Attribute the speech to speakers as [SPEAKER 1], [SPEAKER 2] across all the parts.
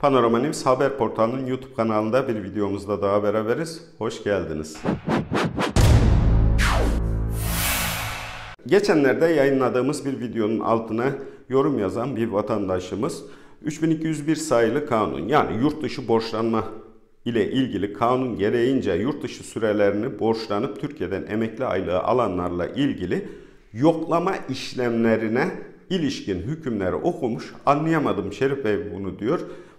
[SPEAKER 1] Panorama News haber portalının YouTube kanalında bir videomuzda daha beraberiz. Hoş geldiniz. Geçenlerde yayınladığımız bir videonun altına yorum yazan bir vatandaşımız 3201 sayılı kanun, yani yurt dışı borçlanma ile ilgili kanun gereğince yurt dışı sürelerini borçlanıp Türkiye'den emekli aylığı alanlarla ilgili yoklama işlemlerine ilişkin hükümleri okumuş. Anlayamadım Şerif Bey bunu diyor.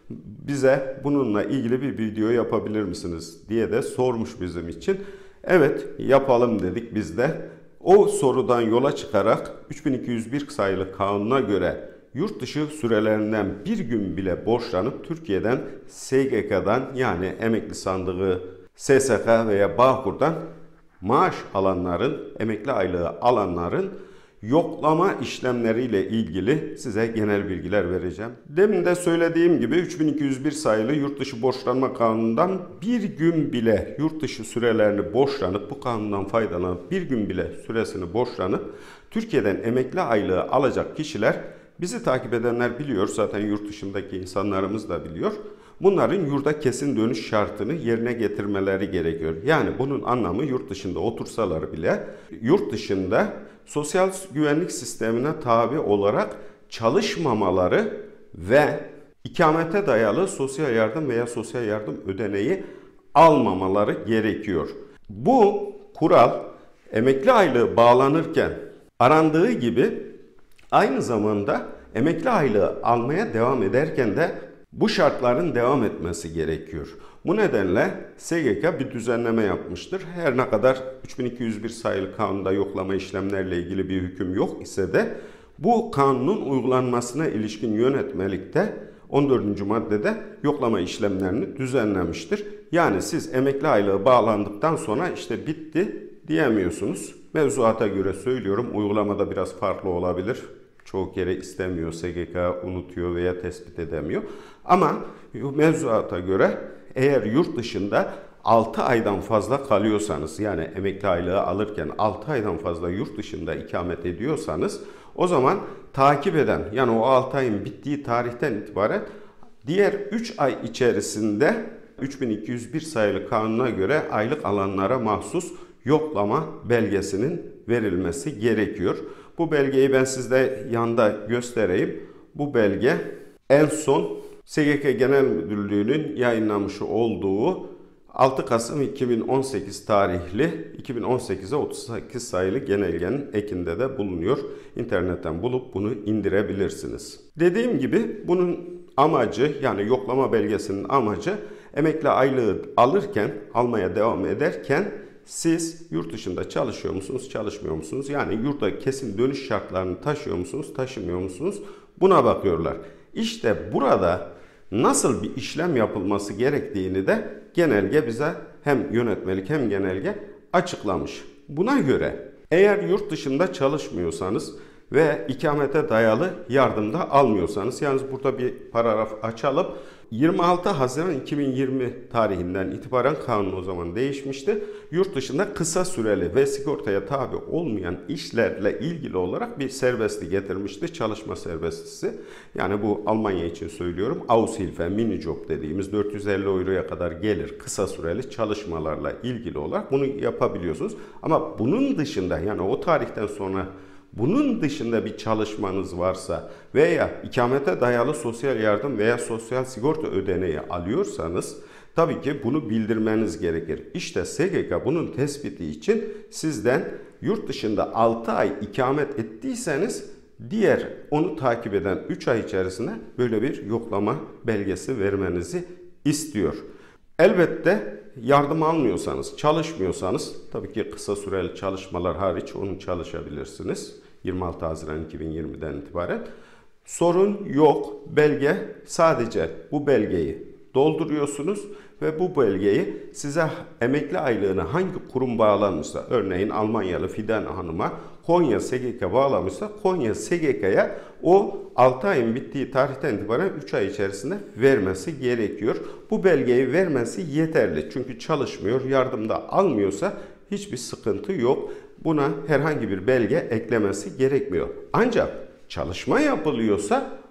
[SPEAKER 1] Bize bununla ilgili bir video yapabilir misiniz diye de sormuş bizim için. Evet, yapalım dedik biz de. O sorudan yola çıkarak 3201 sayılı kanuna göre yurt dışı sürelerinden bir gün bile borçlanıp Türkiye'den SGK'dan, yani emekli sandığı, SSK veya Bağkur'dan maaş alanların, emekli aylığı alanların yoklama işlemleriyle ilgili size genel bilgiler vereceğim. Demin de söylediğim gibi 3201 sayılı yurt dışı borçlanma kanunundan bir gün bile yurt dışı sürelerini borçlanıp, bu kanundan faydalanıp bir gün bile süresini borçlanıp Türkiye'den emekli aylığı alacak kişiler, bizi takip edenler biliyor, zaten yurt dışındaki insanlarımız da biliyor. Bunların yurda kesin dönüş şartını yerine getirmeleri gerekiyor. Yani bunun anlamı yurt dışında otursalar bile yurt dışında sosyal güvenlik sistemine tabi olarak çalışmamaları ve ikamete dayalı sosyal yardım veya sosyal yardım ödeneği almamaları gerekiyor. Bu kural emekli aylığı bağlanırken arandığı gibi aynı zamanda emekli aylığı almaya devam ederken de bu şartların devam etmesi gerekiyor. Bu nedenle SGK bir düzenleme yapmıştır. Her ne kadar 3201 sayılı kanunda yoklama işlemlerle ilgili bir hüküm yok ise de bu kanunun uygulanmasına ilişkin yönetmelikte 14. maddede yoklama işlemlerini düzenlemiştir. Yani siz emekli aylığı bağlandıktan sonra işte bitti diyemiyorsunuz. Mevzuata göre söylüyorum, uygulamada biraz farklı olabilir. Çoğu kere istemiyor, SGK unutuyor veya tespit edemiyor. Ama mevzuata göre eğer yurt dışında 6 aydan fazla kalıyorsanız, yani emekli aylığı alırken 6 aydan fazla yurt dışında ikamet ediyorsanız, o zaman takip eden, yani o 6 ayın bittiği tarihten itibaren diğer 3 ay içerisinde 3201 sayılı kanuna göre aylık alanlara mahsus yoklama belgesinin verilmesi gerekiyor. Bu belgeyi ben sizde yanda göstereyim. Bu belge en son SGK Genel Müdürlüğü'nün yayınlamış olduğu 6 Kasım 2018 tarihli 2018'e 38 sayılı genelgenin ekinde de bulunuyor. İnternetten bulup bunu indirebilirsiniz. Dediğim gibi bunun amacı, yani yoklama belgesinin amacı, emekli aylığı alırken, almaya devam ederken siz yurt dışında çalışıyor musunuz, çalışmıyor musunuz? Yani yurda kesin dönüş şartlarını taşıyor musunuz, taşımıyor musunuz? Buna bakıyorlar. İşte burada nasıl bir işlem yapılması gerektiğini de genelge bize hem yönetmelik hem genelge açıklamış. Buna göre eğer yurt dışında çalışmıyorsanız ve ikamete dayalı yardımda almıyorsanız, yalnız burada bir paragraf açalım. 26 Haziran 2020 tarihinden itibaren kanun o zaman değişmişti. Yurt dışında kısa süreli ve sigortaya tabi olmayan işlerle ilgili olarak bir serbestlik getirmişti. Çalışma serbestisi. Yani bu Almanya için söylüyorum. Aushilfe, minijob dediğimiz 450 euroya kadar gelir kısa süreli çalışmalarla ilgili olarak bunu yapabiliyorsunuz. Ama bunun dışında, yani o tarihten sonra bunun dışında bir çalışmanız varsa veya ikamete dayalı sosyal yardım veya sosyal sigorta ödeneği alıyorsanız tabii ki bunu bildirmeniz gerekir. İşte SGK bunun tespiti için sizden yurt dışında 6 ay ikamet ettiyseniz diğer onu takip eden 3 ay içerisinde böyle bir yoklama belgesi vermenizi istiyor. Elbette yardım almıyorsanız, çalışmıyorsanız, tabii ki kısa süreli çalışmalar hariç onu çalışabilirsiniz. 26 Haziran 2020'den itibaren. Sorun yok. Belge, sadece bu belgeyi dolduruyorsunuz ve bu belgeyi size emekli aylığına hangi kurum bağlanmışsa, örneğin Almanyalı Fidan Hanım'a Konya SGK bağlamışsa Konya SGK'ya o 6 ayın bittiği tarihten itibaren 3 ay içerisinde vermesi gerekiyor. Bu belgeyi vermesi yeterli. Çünkü çalışmıyor, yardımda almıyorsa hiçbir sıkıntı yok. Buna herhangi bir belge eklemesi gerekmiyor. Ancak çalışma yapılıyorsa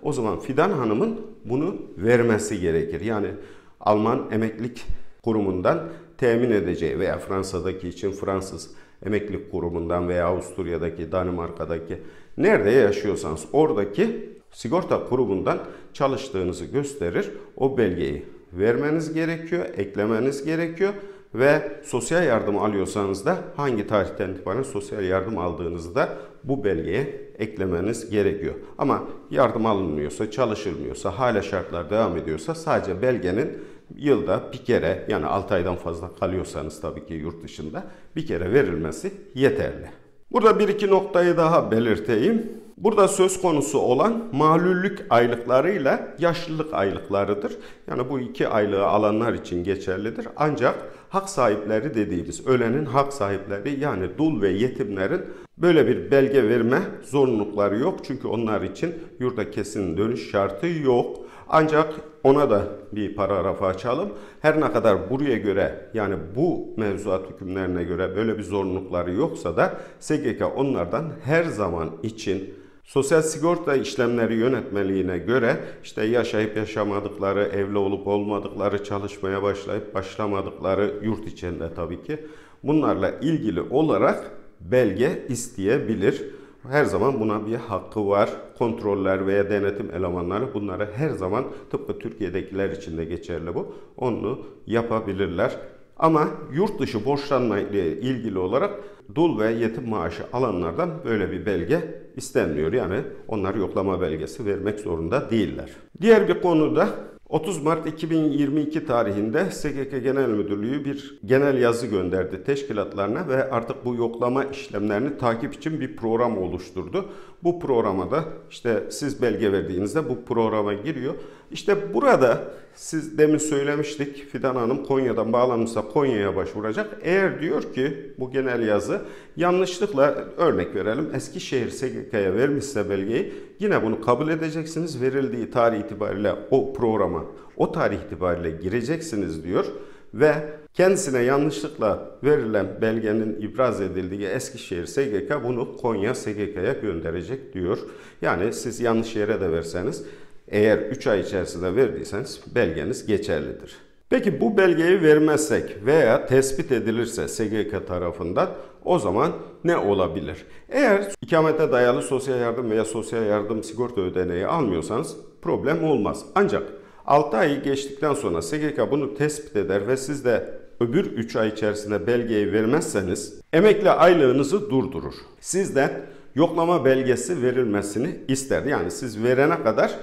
[SPEAKER 1] o zaman Fidan Hanım'ın bunu vermesi gerekir. Yani Alman Emeklilik Kurumu'ndan temin edeceği veya Fransa'daki için Fransız Emeklilik Kurumu'ndan veya Avusturya'daki, Danimarka'daki nerede yaşıyorsanız oradaki sigorta kurumundan çalıştığınızı gösterir. O belgeyi vermeniz gerekiyor, eklemeniz gerekiyor ve sosyal yardım alıyorsanız da hangi tarihten itibaren sosyal yardım aldığınızı da bu belgeye eklemeniz gerekiyor. Ama yardım alınmıyorsa, çalışılmıyorsa, hala şartlar devam ediyorsa sadece belgenin yılda bir kere, yani 6 aydan fazla kalıyorsanız tabii ki yurt dışında, bir kere verilmesi yeterli. Burada bir iki noktayı daha belirteyim. Burada söz konusu olan malullük aylıklarıyla yaşlılık aylıklarıdır. Yani bu iki aylığı alanlar için geçerlidir. Ancak hak sahipleri dediğimiz, ölenin hak sahipleri yani dul ve yetimlerin böyle bir belge verme zorunlulukları yok. Çünkü onlar için yurda kesin dönüş şartı yok. Ancak ona da bir paragraf açalım. Her ne kadar buraya göre, yani bu mevzuat hükümlerine göre böyle bir zorunlulukları yoksa da SGK onlardan her zaman için Sosyal Sigorta İşlemleri Yönetmeliğine göre işte yaşayıp yaşamadıkları, evli olup olmadıkları, çalışmaya başlayıp başlamadıkları yurt içinde tabii ki bunlarla ilgili olarak belge isteyebilir. Her zaman buna bir hakkı var. Kontroller veya denetim elemanları bunları her zaman, tıpkı Türkiye'dekiler için de geçerli bu, onu yapabilirler. Ama yurt dışı borçlanma ile ilgili olarak dul ve yetim maaşı alanlardan böyle bir belge istenmiyor. Yani onlar yoklama belgesi vermek zorunda değiller. Diğer bir konuda 30 Mart 2022 tarihinde SGK Genel Müdürlüğü bir genel yazı gönderdi teşkilatlarına ve artık bu yoklama işlemlerini takip için bir program oluşturdu. Bu programa da işte siz belge verdiğinizde bu programa giriyor. İşte burada siz demin söylemiştik, Fidan Hanım Konya'dan bağlanmışsa Konya'ya başvuracak. Eğer diyor ki bu genel yazı yanlışlıkla, örnek verelim, Eskişehir SGK'ya vermişse belgeyi, yine bunu kabul edeceksiniz. Verildiği tarih itibariyle o programa o tarih itibariyle gireceksiniz diyor ve kendisine yanlışlıkla verilen belgenin ibraz edildiği Eskişehir SGK bunu Konya SGK'ya gönderecek diyor. Yani siz yanlış yere de verseniz, eğer 3 ay içerisinde verdiyseniz belgeniz geçerlidir. Peki bu belgeyi vermezsek veya tespit edilirse SGK tarafından o zaman ne olabilir? Eğer ikamete dayalı sosyal yardım veya sosyal yardım sigorta ödeneği almıyorsanız problem olmaz. Ancak 6 ayı geçtikten sonra SGK bunu tespit eder ve siz de öbür 3 ay içerisinde belgeyi vermezseniz emekli aylığınızı durdurur. Sizden yoklama belgesi verilmesini ister. Yani siz verene kadar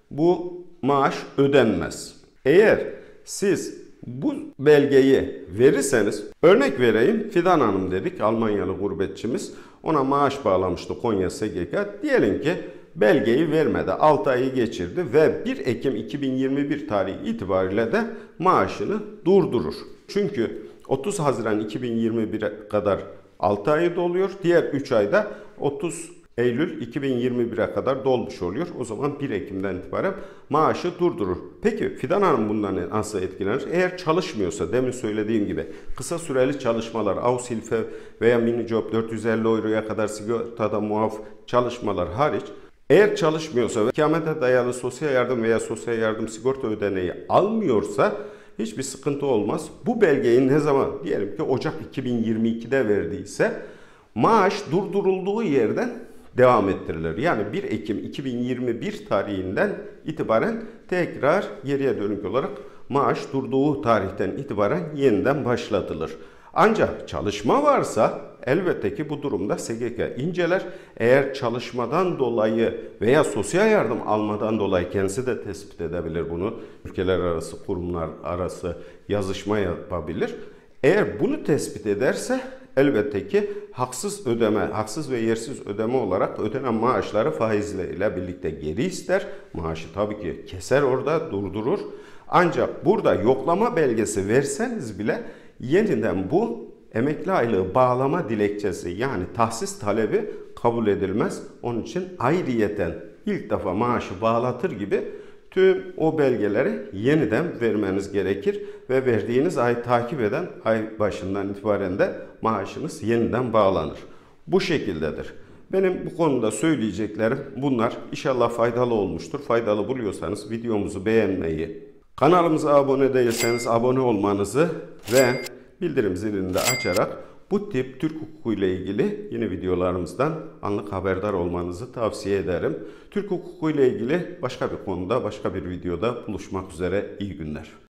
[SPEAKER 1] bu maaş ödenmez. Eğer siz bu belgeyi verirseniz, örnek vereyim, Fidan Hanım dedik, Almanyalı gurbetçimiz, ona maaş bağlamıştı Konya SGK. Diyelim ki belgeyi vermedi, 6 ayı geçirdi ve 1 Ekim 2021 tarihi itibariyle de maaşını durdurur. Çünkü 30 Haziran 2021'e kadar 6 ayı doluyor, diğer 3 ayda 30 Eylül 2021'e kadar dolmuş oluyor. O zaman 1 Ekim'den itibaren maaşı durdurur. Peki Fidan Hanım bundan nasıl etkilenir? Eğer çalışmıyorsa, demin söylediğim gibi kısa süreli çalışmalar, Aushilfe veya Minijob 450 euroya kadar sigortada muaf çalışmalar hariç, eğer çalışmıyorsa ve ikamete dayalı sosyal yardım veya sosyal yardım sigorta ödeneği almıyorsa hiçbir sıkıntı olmaz. Bu belgeyi ne zaman, diyelim ki Ocak 2022'de verdiyse, maaş durdurulduğu yerden devam ettirilir. Yani 1 Ekim 2021 tarihinden itibaren tekrar geriye dönük olarak maaş durduğu tarihten itibaren yeniden başlatılır. Ancak çalışma varsa elbette ki bu durumda SGK inceler. Eğer çalışmadan dolayı veya sosyal yardım almadan dolayı, kendisi de tespit edebilir bunu, ülkeler arası, kurumlar arası yazışma yapabilir. Eğer bunu tespit ederse elbette ki haksız ödeme, haksız ve yersiz ödeme olarak ödenen maaşları faizleriyle birlikte geri ister. Maaşı tabii ki keser, orada durdurur. Ancak burada yoklama belgesi verseniz bile yeniden bu emekli aylığı bağlama dilekçesi, yani tahsis talebi kabul edilmez. Onun için ayrıyeten ilk defa maaşı bağlatır gibi tüm o belgeleri yeniden vermeniz gerekir ve verdiğiniz ay takip eden ay başından itibaren de maaşınız yeniden bağlanır. Bu şekildedir. Benim bu konuda söyleyeceklerim bunlar. İnşallah faydalı olmuştur. Faydalı buluyorsanız videomuzu beğenmeyi, kanalımıza abone değilseniz abone olmanızı ve bildirim zilini de açarak bu tip Türk hukuku ile ilgili yeni videolarımızdan anlık haberdar olmanızı tavsiye ederim. Türk hukuku ile ilgili başka bir konuda, başka bir videoda buluşmak üzere. İyi günler.